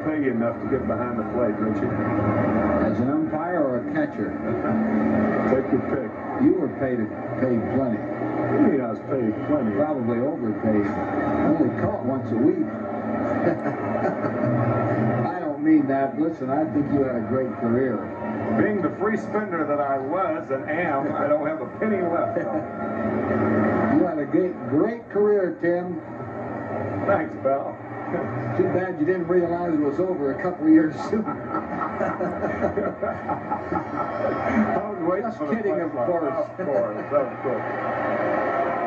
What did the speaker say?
pay you enough to get behind the plate, Richie? As an umpire or a catcher? Take your pick. You were paid plenty. What do you mean I was paid plenty? Probably overpaid. Only caught once a week. I don't mean that. Listen, I think you had a great career. Being the free spender that I was and am, I don't have a penny left. So. You had a great career, Tim. Thanks, pal. Too bad you didn't realize it was over a couple of years sooner. I was waiting Just for the kidding, of course. Of course.